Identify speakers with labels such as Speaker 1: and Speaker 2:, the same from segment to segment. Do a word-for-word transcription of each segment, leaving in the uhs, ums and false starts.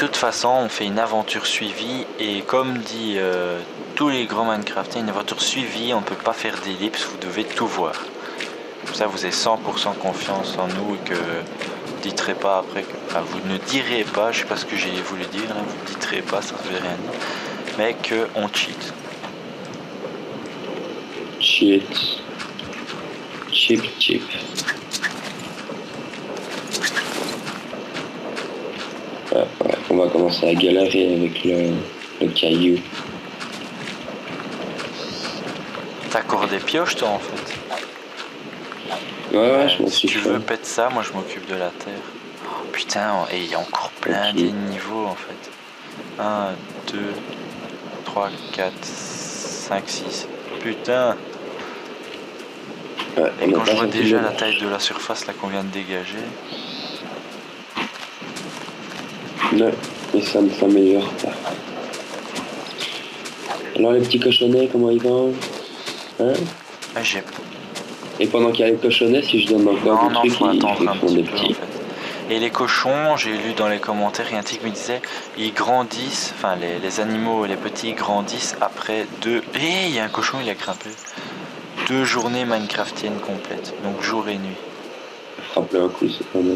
Speaker 1: toute façon, on fait une aventure suivie et comme dit euh, tous les grands Minecraftiens, une aventure suivie, on ne peut pas faire d'ellipse, vous devez tout voir. Comme ça, vous avez cent pour cent confiance en nous et que vous ne direz pas après, que, enfin, vous ne direz pas, je sais pas ce que j'ai voulu dire, là, vous ne direz pas, ça ne veut rien dire, mais qu'on cheat.
Speaker 2: Cheat. Chip, chip. Ouais, ouais, on va commencer à galérer avec le, le caillou.
Speaker 1: T'as encore des pioches, toi, en fait?
Speaker 2: Ouais, ouais,
Speaker 1: Euh,
Speaker 2: je m'en
Speaker 1: si
Speaker 2: suis
Speaker 1: tu
Speaker 2: fait.
Speaker 1: veux, pète ça, moi je m'occupe de la terre. Oh, putain, et il y a encore plein
Speaker 2: Ok.
Speaker 1: de niveaux, en fait. un, deux, trois, quatre, cinq, six. Putain!
Speaker 2: Ouais,
Speaker 1: Et
Speaker 2: on
Speaker 1: quand
Speaker 2: n'a
Speaker 1: je
Speaker 2: pas
Speaker 1: vois
Speaker 2: sorti
Speaker 1: déjà
Speaker 2: le
Speaker 1: la taille de la surface là qu'on vient de dégager.
Speaker 2: Ouais, mais ça ne s'améliore pas. Alors les petits cochonnets, comment ils vont? Hein?
Speaker 1: Ah, j'ai...
Speaker 2: Et pendant qu'il y a les cochonnets, si je donne encore
Speaker 1: Non,
Speaker 2: des
Speaker 1: non,
Speaker 2: trucs,
Speaker 1: faut
Speaker 2: ils,
Speaker 1: attendre
Speaker 2: ils
Speaker 1: un
Speaker 2: font
Speaker 1: petit
Speaker 2: des
Speaker 1: peu en
Speaker 2: petits.
Speaker 1: fait. Et les cochons, j'ai lu dans les commentaires, il y a un type qui me disait, ils grandissent, enfin les, les animaux, les petits grandissent après deux... Eh, il y a un cochon, il a grimpé. Deux journées Minecraftiennes complètes, donc jour et nuit.
Speaker 2: Frapper un coup, c'est pas mal.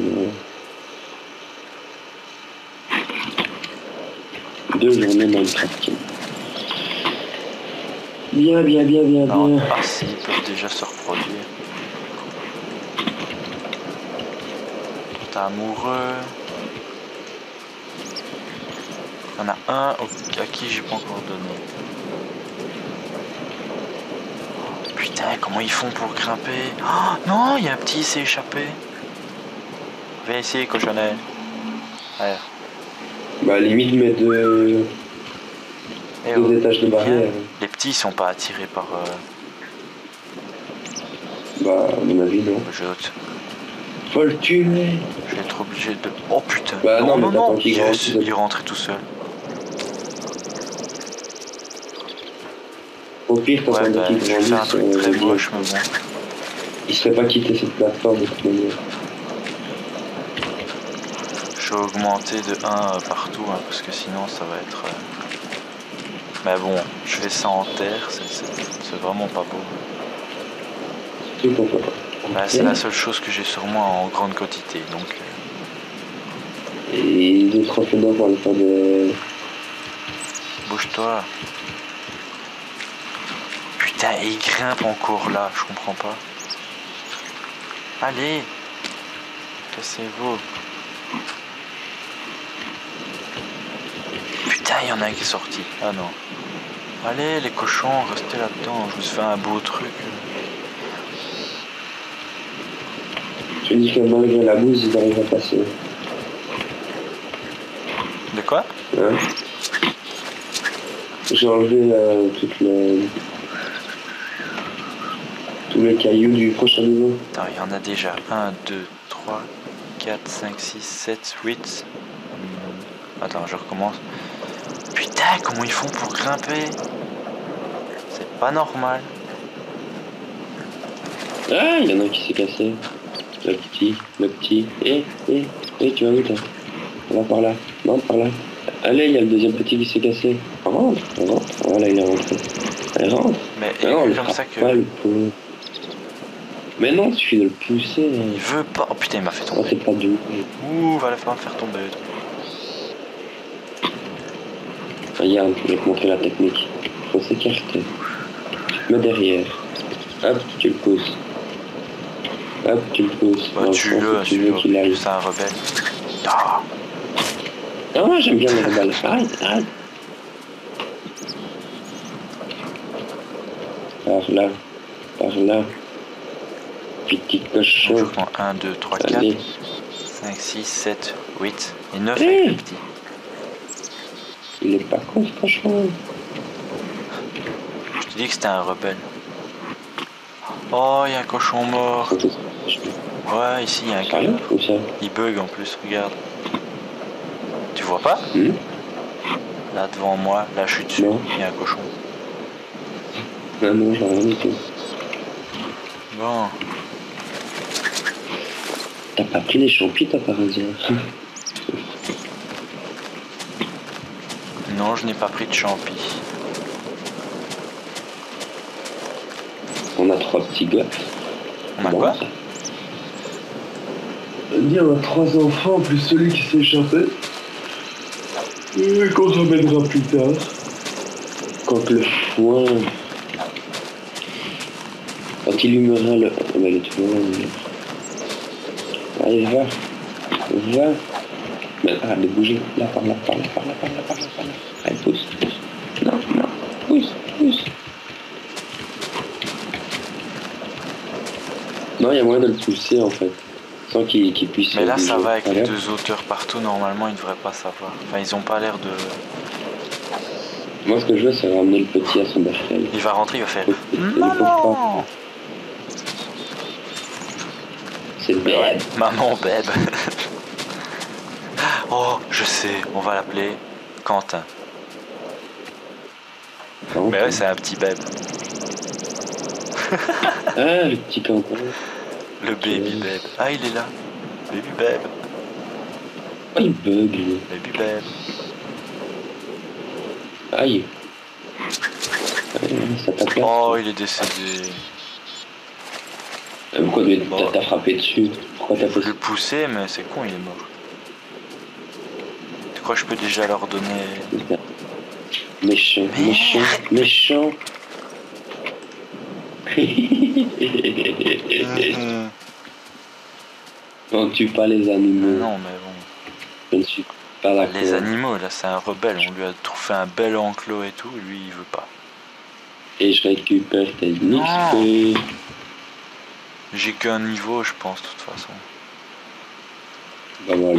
Speaker 2: Deux journées Minecraft. Bien, bien, bien, bien,
Speaker 1: Alors,
Speaker 2: bien.
Speaker 1: ah si, ils peuvent déjà se reproduire. T'es amoureux. Il y en a un au- à qui j'ai pas encore donné. Putain, comment ils font pour grimper? Oh, non, il y a un petit, il s'est échappé. Viens ici, cochonnet. Ouais.
Speaker 2: Bah, limite, mais deux,
Speaker 1: Eh
Speaker 2: deux
Speaker 1: oh,
Speaker 2: étages de
Speaker 1: viens.
Speaker 2: barrière.
Speaker 1: Les petits, ils sont pas attirés par... Euh...
Speaker 2: Bah, à mon avis, non.
Speaker 1: Je,
Speaker 2: Faut le tuer.
Speaker 1: je vais être obligé de... Oh putain.
Speaker 2: Bah,
Speaker 1: Non,
Speaker 2: non, mais
Speaker 1: non, non.
Speaker 2: t'attends qu'il
Speaker 1: Yes,
Speaker 2: grandisse.
Speaker 1: il est rentré tout seul.
Speaker 2: Au pire,
Speaker 1: Ouais,
Speaker 2: t'attends
Speaker 1: bah,
Speaker 2: qu'il
Speaker 1: je fais un
Speaker 2: grandisse.
Speaker 1: truc très
Speaker 2: euh,
Speaker 1: moche, mais bon.
Speaker 2: Il serait pas quitté cette plateforme de toute manière.
Speaker 1: Je vais augmenter de un partout, hein, parce que sinon, ça va être... Euh... Mais bon, je fais ça en terre, c'est vraiment pas beau.
Speaker 2: C'est pourquoi pas.
Speaker 1: Bah,
Speaker 2: Ok.
Speaker 1: c'est la seule chose que j'ai sur moi en grande quantité, donc... Euh...
Speaker 2: Et les trois feux d'or pour aller faire des...
Speaker 1: Bouge-toi. Putain, et il grimpe encore là, je comprends pas. Allez, cassez-vous. Putain, il y en a un qui est sorti. Ah non. Allez, les cochons, restez là-dedans. Je vous fais un beau truc.
Speaker 2: Je dis que malgré la bouse, ils arrivent à passer.
Speaker 1: De quoi?
Speaker 2: Hein? J'ai enlevé euh, toutes les... tous les cailloux du prochain niveau.
Speaker 1: Attends, il y en a déjà un, deux, trois, quatre, cinq, six, sept, huit. Hum, Attends, je recommence. Putain, comment ils font pour grimper? C'est pas normal.
Speaker 2: Ah, il y en a un qui s'est cassé. Le petit, le petit. Eh, eh, eh, tu vas où toi? On va par là. Non, par là. Allez, il y a le deuxième petit qui s'est cassé. Rentre, rentre. Voilà, il est rentré. Allez, rentre.
Speaker 1: Mais
Speaker 2: Mais non,
Speaker 1: il
Speaker 2: le
Speaker 1: est comme ça
Speaker 2: frappe
Speaker 1: que...
Speaker 2: pas, le pauvre. Mais non, il suffit de le pousser.
Speaker 1: Il veut pas... Oh putain, il m'a fait
Speaker 2: Oh,
Speaker 1: tomber.
Speaker 2: t'es pas doux.
Speaker 1: Ouh, va le faire me faire tomber.
Speaker 2: Regarde, je vais te montrer la technique. Faut s'écarter. Tu te mets derrière. Hop, tu le pousses. Hop, tu le pousses.
Speaker 1: Bah,
Speaker 2: Dans le
Speaker 1: tue-le,
Speaker 2: sens où tu veux qu'il aille.
Speaker 1: c'est un rebelle. Ah.
Speaker 2: Ah, j'aime bien les rebelles. Arrête, arrête. Par là. Par là. Petit cochon.
Speaker 1: Je prends un, deux, trois, quatre,
Speaker 2: Allez.
Speaker 1: cinq, six, sept, huit et neuf
Speaker 2: Hey,
Speaker 1: avec le petit.
Speaker 2: il est pas con ce cochon.
Speaker 1: Je te dis que c'était un rebelle. Oh, il y a un cochon mort. Ouais, ici il y a un
Speaker 2: Sérieux,
Speaker 1: cœur.
Speaker 2: comme ça?
Speaker 1: Il bug en plus, regarde. Tu vois pas?
Speaker 2: Hmm?
Speaker 1: Là devant moi, là je suis dessus,
Speaker 2: Non.
Speaker 1: il y a un cochon.
Speaker 2: Ah non, j'ai rien du tout.
Speaker 1: Bon.
Speaker 2: T'as pas pris les champignons toi par hasard?
Speaker 1: Non, je n'ai pas pris de champi.
Speaker 2: On a trois petits gars.
Speaker 1: On a
Speaker 2: Bon,
Speaker 1: quoi?
Speaker 2: ça.
Speaker 3: Dit on a trois enfants plus celui qui s'est échappé. Et qu'on ramènera plus tard.
Speaker 2: Quand le foin... Quand il humera le... Oh, bah, il est toujours là, il est- Allez, va. Va. Mais arrête de bouger. Là, par là, par là, par là, par là, par là, par là. Allez, pousse, pousse. Non, non. Pousse, pousse. Non, il y a moyen de le pousser, en fait. Sans qu'il qu'il puisse...
Speaker 1: Mais là,
Speaker 2: bouger.
Speaker 1: ça va avec
Speaker 2: Allez,
Speaker 1: les
Speaker 2: hop.
Speaker 1: deux auteurs partout. Normalement, ils ne devraient pas savoir. Enfin, ils ont pas l'air de...
Speaker 2: Moi, ce que je veux, c'est ramener le petit à son bercail.
Speaker 1: Il va rentrer, il va faire...
Speaker 2: Il faut
Speaker 1: Maman!
Speaker 2: pas. C'est bête.
Speaker 1: Maman bébé. Oh, je sais, on va l'appeler Quentin. Mais ouais, c'est un petit bébé.
Speaker 2: Ah, le petit Quentin.
Speaker 1: Le baby bébé. Ah, il est là. Baby bébé.
Speaker 2: Oh, il bug, lui.
Speaker 1: Baby bébé.
Speaker 2: Aïe. Aïe, ça t'a peur.
Speaker 1: Oh, il est décédé.
Speaker 2: Euh, Pourquoi tu
Speaker 1: Bon.
Speaker 2: t'as frappé dessus? Pourquoi t'as
Speaker 1: Je
Speaker 2: fait
Speaker 1: vais
Speaker 2: ça?
Speaker 1: le pousser, mais c'est con, il est mort. Tu crois que je peux déjà leur donner...
Speaker 2: Méchant,
Speaker 1: Merde.
Speaker 2: méchant, méchant.
Speaker 1: Mhm.
Speaker 2: On tue pas les animaux.
Speaker 1: Non, mais bon.
Speaker 2: Je ne suis pas d'accord.
Speaker 1: Les animaux, là, c'est un rebelle. On lui a trouvé un bel enclos et tout. Lui, il veut pas.
Speaker 2: Et je récupère tes
Speaker 1: Non.
Speaker 2: X P.
Speaker 1: J'ai qu'un niveau, je pense, de toute façon.
Speaker 2: Bah voilà.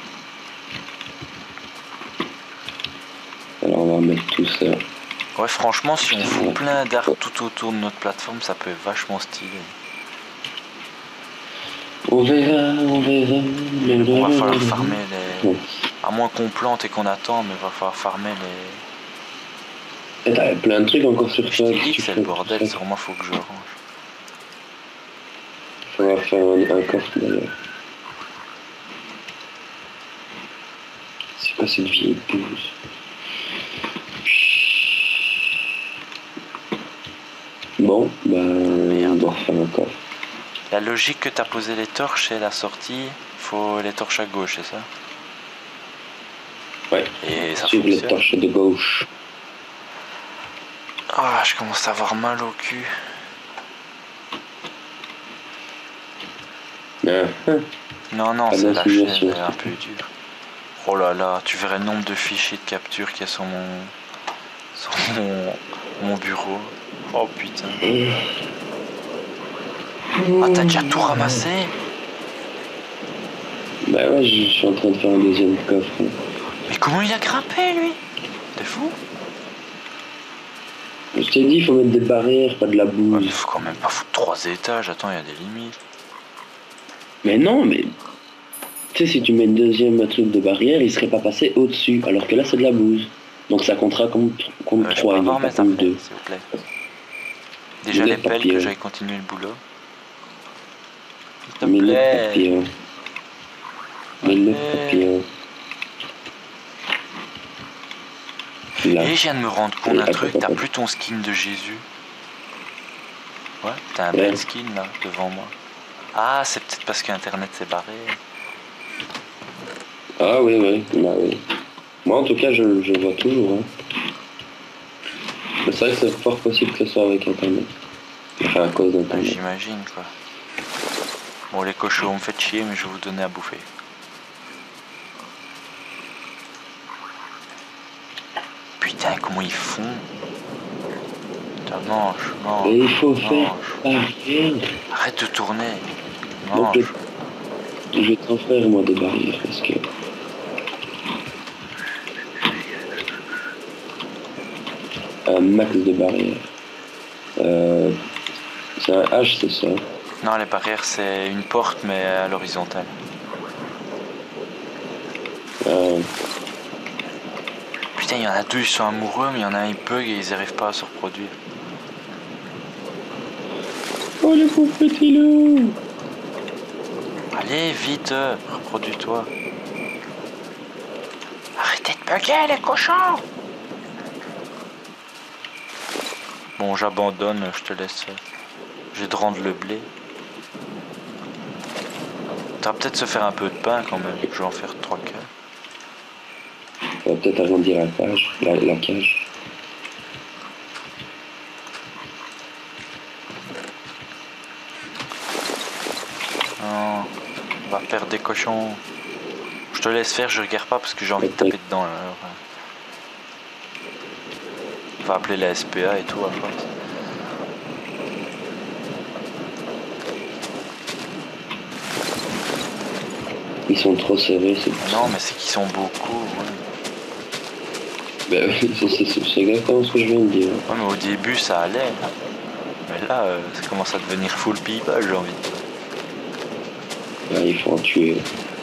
Speaker 2: Alors on va mettre tout ça.
Speaker 1: Ouais, franchement, si on fout plein d'arbres tout autour de notre plateforme, ça peut être vachement stylé.
Speaker 2: On verra, on verra.
Speaker 1: On va falloir farmer les...
Speaker 2: Ouais.
Speaker 1: À moins qu'on plante et qu'on attend, mais il va falloir farmer les...
Speaker 2: Et t'as plein de trucs encore sur
Speaker 1: Je
Speaker 2: toi.
Speaker 1: te dis
Speaker 2: tu
Speaker 1: que c'est
Speaker 2: fais-
Speaker 1: le bordel, sur moi, faut que je range.
Speaker 2: On va faire un, un coffre d'ailleurs. C'est quoi cette vieille bouse? Bon, bah on doit refaire un coffre.
Speaker 1: La logique que t'as posé les torches, c'est la sortie, faut les torches à gauche, c'est ça?
Speaker 2: Ouais.
Speaker 1: Et ça
Speaker 2: Suivre les
Speaker 1: fonctionne.
Speaker 2: torches de gauche.
Speaker 1: Ah, je commence à avoir mal au cul.
Speaker 2: Ah, ah.
Speaker 1: Non, non,
Speaker 2: Pas
Speaker 1: c'est la
Speaker 2: d'insinuation.
Speaker 1: chaîne, elle est un peu dure. Oh là là, tu verrais le nombre de fichiers de capture qu'il y a sur mon... sur mon, mon bureau. Oh putain. Ah, t'as déjà tout ramassé?
Speaker 2: Bah ouais, je suis en train de faire un deuxième coffre.
Speaker 1: Mais comment il a grimpé, lui? T'es fou?
Speaker 2: Je t'ai dit, il faut mettre des barrières, pas de la
Speaker 1: Ouais,
Speaker 2: bouse.
Speaker 1: mais faut quand même pas foutre trois étages, attends, il y a des limites.
Speaker 2: Mais non, mais... Tu sais, si tu mets une deuxième truc de barrière, il serait pas passé au-dessus, alors que là, c'est de la bouse. Donc ça comptera contre, contre
Speaker 1: Euh, je
Speaker 2: trois
Speaker 1: peux
Speaker 2: et non
Speaker 1: avoir
Speaker 2: pas
Speaker 1: mes
Speaker 2: contre
Speaker 1: affaires,
Speaker 2: deux.
Speaker 1: s'il vous plaît. Déjà
Speaker 2: Mets
Speaker 1: les
Speaker 2: le
Speaker 1: pelles,
Speaker 2: papier.
Speaker 1: que j'aille continuer le boulot. S'il te
Speaker 2: Mais le
Speaker 1: plaît.
Speaker 2: papier. Mais le
Speaker 1: Ouais.
Speaker 2: papier. Là.
Speaker 1: Et je viens de me rendre compte
Speaker 2: Et
Speaker 1: d'un
Speaker 2: attends,
Speaker 1: truc, t'as
Speaker 2: attends.
Speaker 1: plus ton skin de Jésus. Ouais, t'as un
Speaker 2: Ouais.
Speaker 1: bel skin là, devant moi. Ah, c'est peut-être parce que Internet s'est barré.
Speaker 2: Ah oui, oui, bah oui. Moi, en tout cas, je, je vois toujours. Hein. Mais c'est vrai que c'est fort possible que ce soit avec Internet. Enfin, à cause
Speaker 1: Ouais,
Speaker 2: d'Internet.
Speaker 1: j'imagine quoi. Bon, les cochons me fait chier, mais je vais vous donner à bouffer. Putain, comment ils font? Putain, mange, mange.
Speaker 2: Et il faut
Speaker 1: mange.
Speaker 2: faire barrière.
Speaker 1: Arrête de tourner.
Speaker 2: Donc,
Speaker 1: Mange.
Speaker 2: je, je vais t'en faire, moi, des barrières, parce que... Un max de barrières. Euh, c'est un H, c'est ça?
Speaker 1: Non, les barrières, c'est une porte, mais à l'horizontale.
Speaker 2: Euh,
Speaker 1: Putain, il y en a deux, ils sont amoureux, mais il y en a un, il bug et ils n'arrivent pas à se reproduire.
Speaker 2: Oh, le pauvre petit loup!
Speaker 1: Allez, vite, reproduis-toi. Arrêtez de bugger, les cochons! Bon, j'abandonne, je te laisse. J'ai de rendre le blé. Ça va peut-être se faire un peu de pain quand même. Je vais en faire trois quarts.
Speaker 2: On va peut-être agrandir la cage. La, la cage.
Speaker 1: Non, on va perdre des cochons. Je te laisse faire, je regarde pas parce que j'ai envie de taper dedans. Là, alors, ouais. On va appeler la S P A et tout à force.
Speaker 2: Ils sont trop serrés, c'est pour
Speaker 1: Non,
Speaker 2: ça.
Speaker 1: mais c'est qu'ils sont beaucoup. Ouais.
Speaker 2: Ben oui, c'est- c'est c'est exactement ce que je viens de dire.
Speaker 1: Ouais, mais au début ça allait. Mais là, euh, ça commence à devenir full people, j'ai envie de dire.
Speaker 2: Ben, il faut en tuer.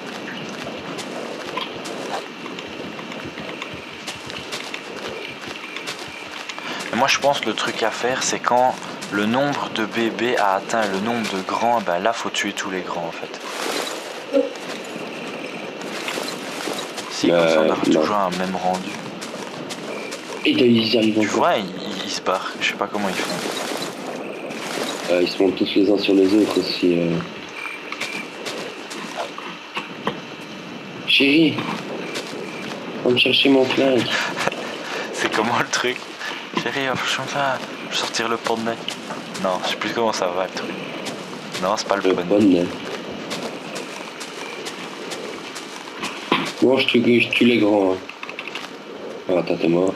Speaker 1: Et moi je pense que le truc à faire, c'est quand le nombre de bébés a atteint le nombre de grands, ben là faut tuer tous les grands en fait. Si, comme ça on aura
Speaker 2: Euh, non.
Speaker 1: toujours un même rendu.
Speaker 2: Et t'as- ils y arrivent
Speaker 1: Tu
Speaker 2: encore.
Speaker 1: vois, ils, ils se barrent, je sais pas comment ils font.
Speaker 2: Euh, ils se montent tous les uns sur les autres aussi. Euh... Chérie, va me chercher mon flingue.
Speaker 1: C'est comment le truc? Chérie, franchement, je vais sortir le poney. Non, je sais plus comment ça va le truc. Non, c'est pas le
Speaker 2: Le
Speaker 1: poney.
Speaker 2: poney. Bon, je tue, je tue les grands. Hein. Ah, attends, t'es mort.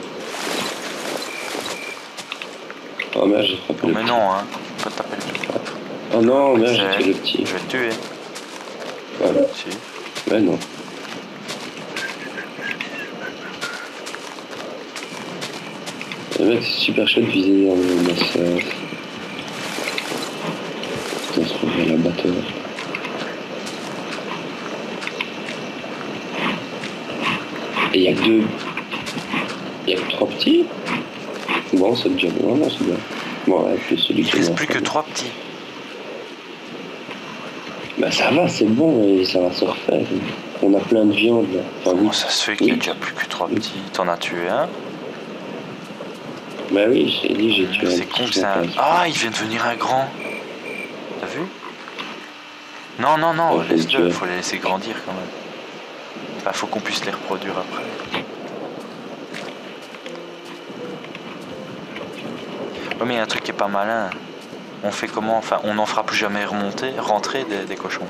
Speaker 2: Oh merde, j'ai frappé
Speaker 1: Non,
Speaker 2: le
Speaker 1: mais
Speaker 2: petit.
Speaker 1: non, hein. Faut taper le petit.
Speaker 2: Oh non, merde, j'ai
Speaker 1: C'est-
Speaker 2: tué le petit.
Speaker 1: Je vais le tuer.
Speaker 2: Voilà.
Speaker 1: Si.
Speaker 2: Mais non. Le mec, c'est super chaud de viser dans le massage. On se trouve à la batteur. Et il y a deux. Il y a que trois petits. Bon, c'est déjà bien. Non, c'est bien. Bon, ouais, plus celui
Speaker 1: Il
Speaker 2: qui
Speaker 1: reste
Speaker 2: m'a
Speaker 1: plus
Speaker 2: fait.
Speaker 1: que trois petits.
Speaker 2: Bah ça va, c'est bon et ça va se refaire. On a plein de viande là. Enfin,
Speaker 1: Comment
Speaker 2: oui.
Speaker 1: ça se fait qu'il y a
Speaker 2: Oui.
Speaker 1: déjà plus que trois petits? T'en as tué un?
Speaker 2: Bah oui, j'ai dit, j'ai tué un
Speaker 1: C'est
Speaker 2: petit
Speaker 1: con que
Speaker 2: qui
Speaker 1: c'est un...
Speaker 2: m'intéresse.
Speaker 1: Ah, il vient de devenir un grand. T'as vu? Non, non, non,
Speaker 2: Ouais, faut le
Speaker 1: laisse-le,
Speaker 2: tuer.
Speaker 1: faut les laisser grandir quand même. Enfin, faut qu'on puisse les reproduire après. Ouais, mais il y a un truc qui est pas malin. On fait comment? Enfin, on n'en fera plus jamais remonter, rentrer des, des cochons.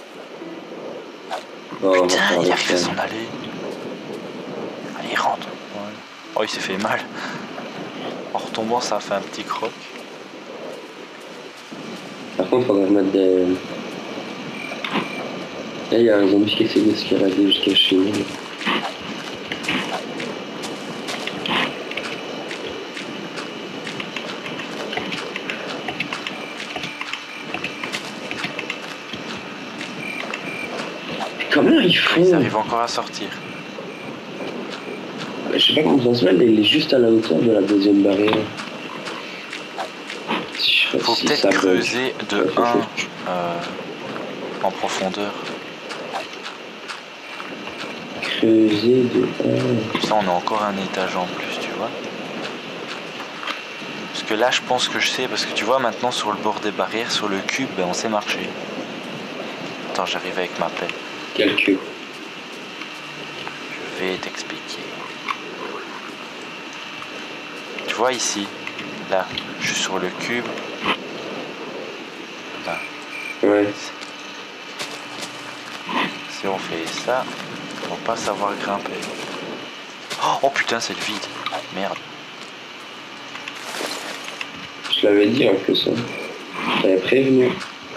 Speaker 2: Non, on va
Speaker 1: Putain,
Speaker 2: faire
Speaker 1: il
Speaker 2: avec
Speaker 1: arrive à
Speaker 2: ça.
Speaker 1: s'en aller. Allez, rentre. Ouais. Oh, il s'est fait mal. En retombant, ça a fait un petit croc.
Speaker 2: Par contre, faudrait mettre des. Là, il y a un zombie qui essaie d'escalader jusqu'à chez nous. Comment ils font?
Speaker 1: Ils arrivent encore à sortir.
Speaker 2: Je sais pas comment ça se fait, il est juste à la hauteur de la deuxième barrière. Je-
Speaker 1: Faut
Speaker 2: si
Speaker 1: peut-être
Speaker 2: ça bug.
Speaker 1: creuser de
Speaker 2: Ouais, faut
Speaker 1: un
Speaker 2: faire-
Speaker 1: euh, en profondeur.
Speaker 2: Creuser de un.
Speaker 1: Comme ça, on a encore un étage en plus, tu vois. Parce que là, je pense que je sais, parce que tu vois, maintenant, sur le bord des barrières, sur le cube, ben, on sait marcher. Attends, j'arrive avec ma pelle.
Speaker 2: Quel cube?
Speaker 1: Je vais t'expliquer. Tu vois ici, là, je suis sur le cube. Là.
Speaker 2: Ouais.
Speaker 1: Si on fait ça, on va pas savoir grimper. Oh, oh putain, c'est le vide. Merde.
Speaker 2: Je l'avais dit en plus. Hein. Je t'avais prévenu.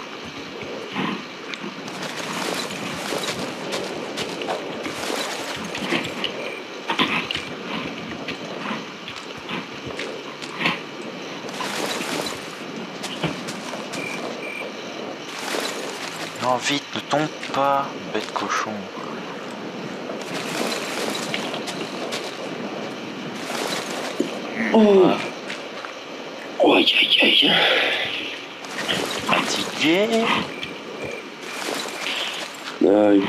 Speaker 1: Non, vite, ne tombe pas, bête cochon.
Speaker 2: Oh. Oh, aïe, aïe, aïe.
Speaker 1: Fatigué.
Speaker 2: Aïe.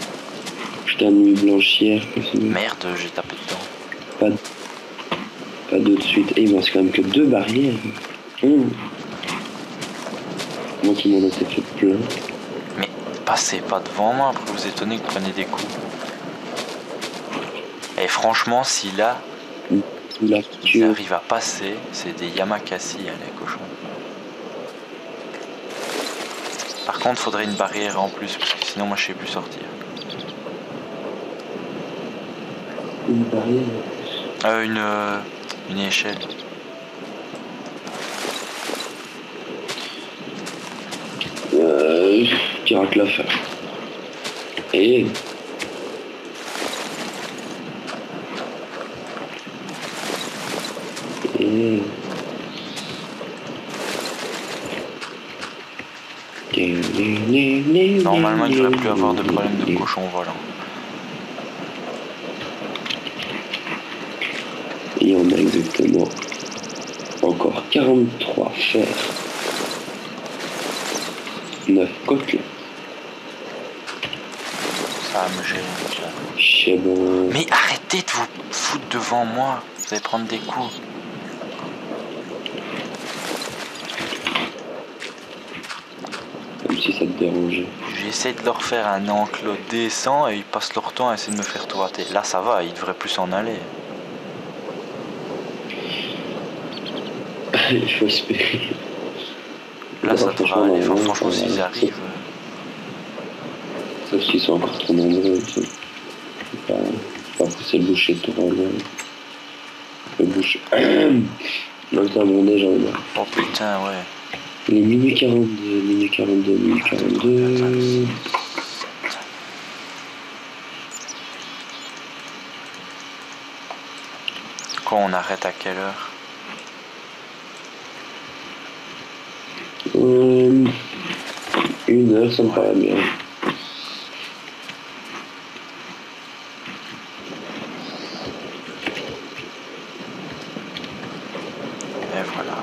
Speaker 2: Putain de nuit blanchière.
Speaker 1: Merde, j'ai tapé dedans.
Speaker 2: Pas de, pas deux de suite. Et il me reste quand même que deux barrières. Mmh. Moi qui m'en étais fait plein.
Speaker 1: Mais passez pas devant moi, après vous étonnez que vous prenez des coups. Et franchement, si là,
Speaker 2: Là,
Speaker 1: ils
Speaker 2: tu...
Speaker 1: arrivent à passer, c'est des Yamakasi, hein, les cochons. Par contre, faudrait une barrière en plus, parce que sinon moi je sais plus sortir.
Speaker 2: Une barrière.
Speaker 1: Euh, une, euh, une échelle.
Speaker 2: Euh, pirate l'affaire. Et... Et...
Speaker 1: Normalement, il ne devrait plus avoir de problème de cochon volant.
Speaker 2: Et on a exactement encore quarante-trois fers, neuf côtelettes.
Speaker 1: Ça va me gêner. Ça.
Speaker 2: C'est bon.
Speaker 1: Mais arrêtez de vous foutre devant moi, vous allez prendre des coups.
Speaker 2: Comme si ça te dérangeait.
Speaker 1: J'essaie de leur faire un enclos décent et ils passent leur temps à essayer de me faire toiter. Là ça va, ils devraient plus s'en aller.
Speaker 2: Il faut espérer.
Speaker 1: Là ça devrait aller, enfin, franchement
Speaker 2: ça
Speaker 1: s'ils
Speaker 2: va.
Speaker 1: arrivent...
Speaker 2: Sauf s'ils sont encore trop nombreux. C'est pas, pas pousser le boucher tout le monde. Le boucher... Non, t'as mon déjà, on a.
Speaker 1: Oh putain, ouais.
Speaker 2: Les minuit quarante-deux, minuit quarante-deux, minuit quarante-deux...
Speaker 1: Quoi, on arrête à quelle heure?
Speaker 2: Euh, une heure, ça me paraît bien.
Speaker 1: Et voilà.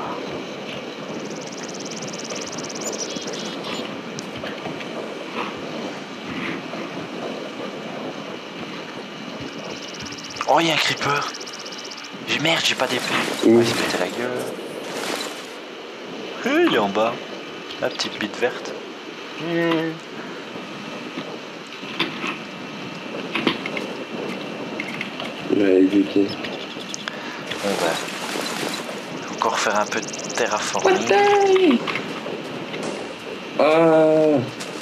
Speaker 1: Oh, il y a un creeper. J'ai merde, j'ai pas d'épée.
Speaker 2: Mmh.
Speaker 1: Ouais, il se pétait la gueule. Hey, il est en bas. La petite bite verte. Mmh.
Speaker 2: J'avais buté.
Speaker 1: Bon bah. Encore faire un peu de terraforming.
Speaker 2: Ah,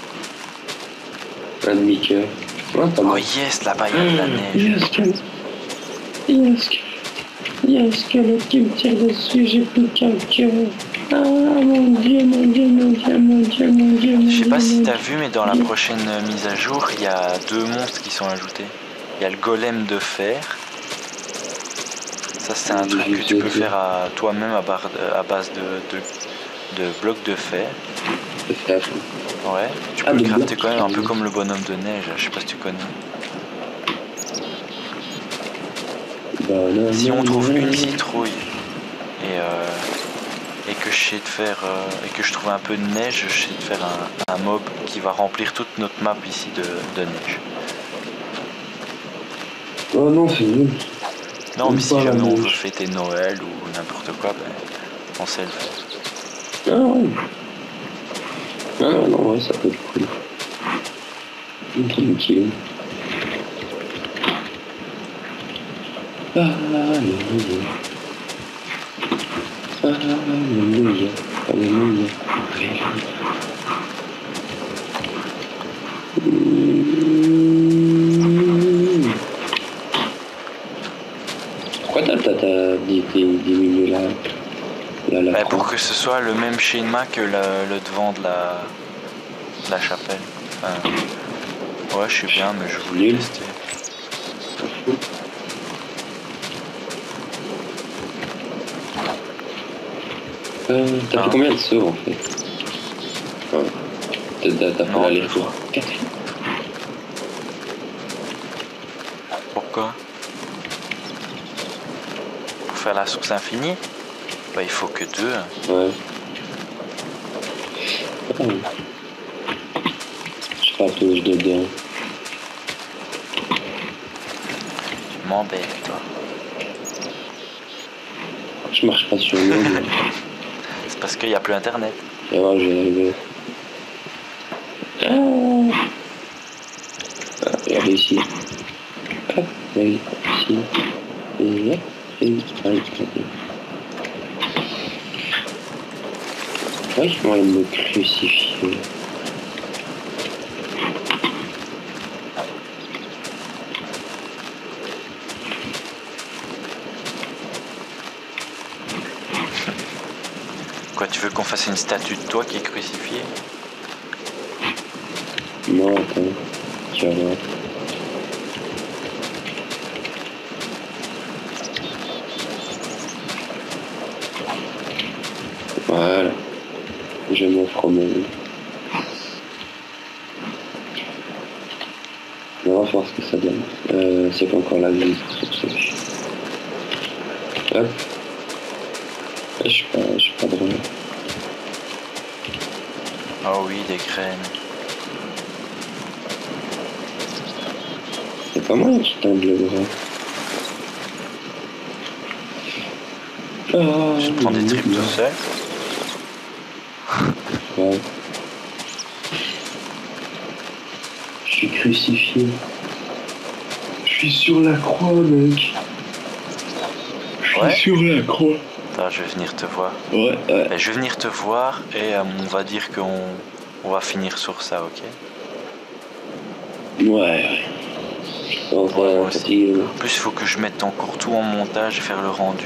Speaker 2: un demi-cœur. Ah, pas
Speaker 1: Oh
Speaker 2: mal.
Speaker 1: yes, là-bas il y a de la neige.
Speaker 2: Il y a un squelette. Il y a un squelette. Il y a un squelette qui me tire dessus, j'ai plus qu'un cœur. Ah mon dieu, mon dieu, mon dieu, mon dieu, mon dieu, mon dieu.
Speaker 1: Je sais pas si
Speaker 2: mon
Speaker 1: t'as
Speaker 2: Dieu.
Speaker 1: vu, mais dans la prochaine mise à jour, il y a deux monstres qui sont ajoutés. Il y a le golem de fer. Ça c'est un truc que tu peux faire à toi-même à, barre de- à base de, de, de blocs de fer.
Speaker 2: De fer.
Speaker 1: Ouais, tu
Speaker 2: Ah,
Speaker 1: peux le
Speaker 2: de
Speaker 1: crafter
Speaker 2: blocs,
Speaker 1: quand même un peu
Speaker 2: carrément.
Speaker 1: comme le bonhomme de neige, je sais pas si tu connais.
Speaker 2: Banana,
Speaker 1: Si on trouve une
Speaker 2: banana.
Speaker 1: citrouille et, euh, et que je sais de faire euh, et que je trouve un peu de neige, je sais de faire un, un mob qui va remplir toute notre map ici de, de neige.
Speaker 2: Oh non, c'est nul.
Speaker 1: Non,
Speaker 2: Même
Speaker 1: mais si
Speaker 2: pas la
Speaker 1: jamais on
Speaker 2: neige.
Speaker 1: veut fêter Noël ou n'importe quoi, ben, on sait le faire.
Speaker 2: Ah ouais. Ah non, ouais, ça peut être cool. Tranquille. Alléluia. Alléluia. Alléluia. Alléluia. Mmh. Pourquoi t'as, t'as, t'as di- di- diminué la, la, la
Speaker 1: Ben,
Speaker 2: croix?
Speaker 1: pour que ce soit le même schéma que le, le devant de la, de la chapelle. Enfin, ouais, je suis bien, mais je voulais
Speaker 2: Nul.
Speaker 1: tester.
Speaker 2: Euh, t'as
Speaker 1: Hein?
Speaker 2: fait combien de sauts en fait? Ouais. T'as, t'as, t'as fait
Speaker 1: Non,
Speaker 2: l'aller-retour.
Speaker 1: deux fois.
Speaker 2: Quatre.
Speaker 1: Pourquoi? Pour faire la source infinie? Bah, il faut que deux.
Speaker 2: Ouais. Ah ouais. Je patauge dedans.
Speaker 1: Tu m'embêtes, toi.
Speaker 2: je marche pas sur l'eau. Mais...
Speaker 1: C'est parce qu'il n'y a plus internet.
Speaker 2: Tu vas voir, je vais arriver. Ah, ah regardez ici. Hop, oui, ici. Et hop, et allez, allez. Oui, moi, il me crucifie.
Speaker 1: Quoi, tu veux qu'on fasse une statue de toi qui est crucifiée?
Speaker 2: Non, attends, tu vas voir. Voilà. Je m'offre au monde. On va voir ce que ça donne. Euh, c'est pas encore la vie, c'est pour ça que je... Hop. Je suis pas, je suis pas drôle.
Speaker 1: Oh oui, des graines.
Speaker 2: C'est pas moi qui tende le bras. Ah,
Speaker 1: Je prends des tripes tout seul.
Speaker 2: Ouais. Je suis crucifié.
Speaker 3: Je suis sur la croix, mec. Je suis
Speaker 1: Ouais.
Speaker 3: sur la croix.
Speaker 1: Attends, je vais venir te voir.
Speaker 2: Ouais, ouais.
Speaker 1: Et je vais venir te voir et euh, on va dire qu'on on va finir sur ça, ok?
Speaker 2: Ouais, ouais. On
Speaker 1: Ouais, moi
Speaker 2: va
Speaker 1: aussi.
Speaker 2: fatiguer.
Speaker 1: En plus, il faut que je mette encore tout en montage et faire le rendu.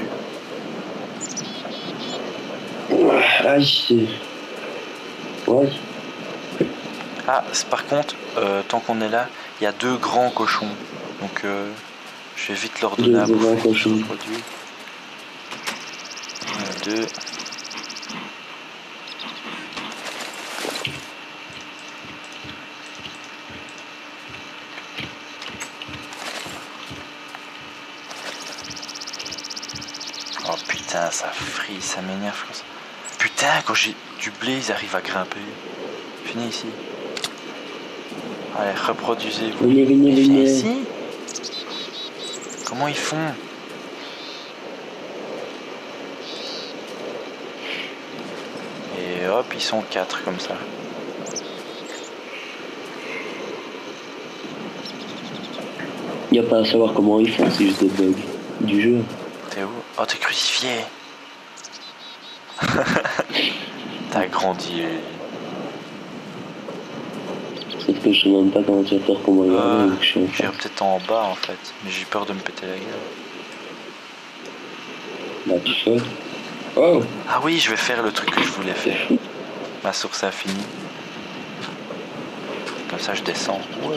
Speaker 2: Ouais, aïe, c'est... Ouais.
Speaker 1: Ah, c'est- par contre, euh, tant qu'on est là, il y a deux grands cochons. Donc, euh, je vais vite leur donner
Speaker 2: Deux
Speaker 1: à bouffer.
Speaker 2: grands
Speaker 1: qu'ils se
Speaker 2: cochons.
Speaker 1: reproduisent. Un, deux. Oh putain, ça frise, ça m'énerve comme ça. Putain, quand j'ai du blé, ils arrivent à grimper. Venez ici. Allez, reproduisez-vous.
Speaker 2: Venez, venez,
Speaker 1: Mais viens
Speaker 2: venez.
Speaker 1: ici. Comment ils font? Et hop, ils sont quatre comme ça.
Speaker 2: Y a pas à savoir comment ils font, c'est juste des bugs du jeu.
Speaker 1: T'es où? Oh, t'es crucifié. T'as grandi.
Speaker 2: Sauf que je sais même pas comment tu vas faire pour me regarder,
Speaker 1: Euh,
Speaker 2: donc je suis en
Speaker 1: J'irai
Speaker 2: face.
Speaker 1: peut-être en bas en fait. Mais j'ai peur de me péter la gueule.
Speaker 2: Bah tu fais. Oh.
Speaker 1: Ah oui, je vais faire le truc que je voulais faire. Ma source infinie. Comme ça, je descends. Ouais.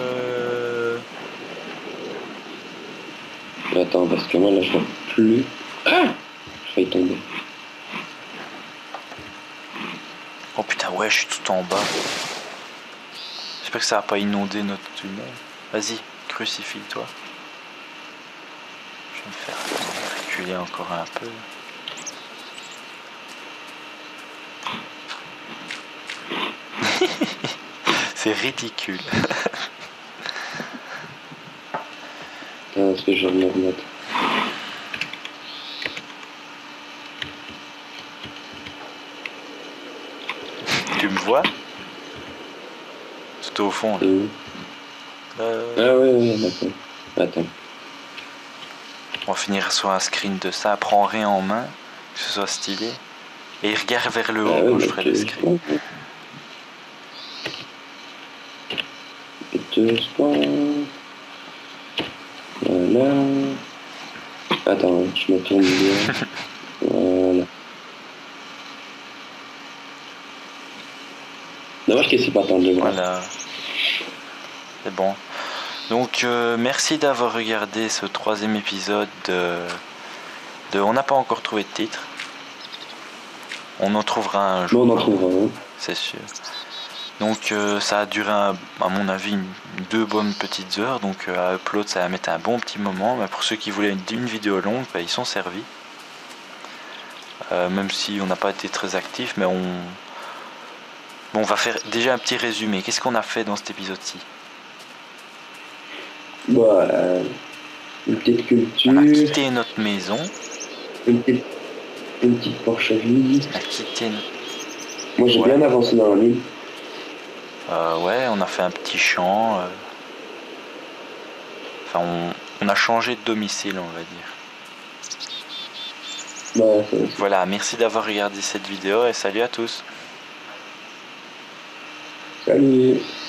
Speaker 2: Attends, parce que moi là je vois plus. Ah, je failli tomber.
Speaker 1: Oh putain, ouais, je suis tout en bas. J'espère que ça va pas inonder notre tunnel. Vas-y, crucifie-toi. Je vais me faire reculer encore un peu. C'est ridicule.
Speaker 2: Attends, est-ce que je vais me remettre?
Speaker 1: Tu me vois? Tout au fond.
Speaker 2: C'est
Speaker 1: Là.
Speaker 2: où?
Speaker 1: Euh,
Speaker 2: Ah ouais, ouais, d'accord. Attends.
Speaker 1: On va finir sur un screen de ça. Prends rien en main, que ce soit stylé. Et regarde vers le haut
Speaker 2: Ah ouais,
Speaker 1: quand je
Speaker 2: donc,
Speaker 1: ferai le
Speaker 2: euh,
Speaker 1: screen.
Speaker 2: Et deux secondes. Voilà. Attends, je me tourne bien. Voilà. Dommage que c'est pas tant de bras.
Speaker 1: Voilà. C'est bon. Donc euh, merci d'avoir regardé ce troisième épisode de, de On n'a pas encore trouvé de titre. On en trouvera un
Speaker 2: Mais
Speaker 1: jour.
Speaker 2: on en trouvera un.
Speaker 1: C'est sûr. Donc euh, ça a duré un- à mon avis une- deux bonnes petites heures. Donc euh, à upload ça va mettre un bon petit moment. Mais pour ceux qui voulaient une, une vidéo longue, bah, ils sont servis. Euh, même si on n'a pas été très actifs, mais on... Bon, on va faire déjà un petit résumé. Qu'est-ce qu'on a fait dans cet épisode-ci?
Speaker 2: Bah, euh, une petite
Speaker 1: On a
Speaker 2: culture.
Speaker 1: quitté notre maison.
Speaker 2: Une petite, Une petite Porsche à vie.
Speaker 1: La petite tienne.
Speaker 2: Moi j'ai
Speaker 1: Ouais.
Speaker 2: bien avancé dans la mine.
Speaker 1: Euh, ouais, on a fait un petit champ. euh. Enfin, on, on a changé de domicile, on va dire.
Speaker 2: Bah, ça,
Speaker 1: Voilà, merci d'avoir regardé cette vidéo et salut à tous.
Speaker 2: salut.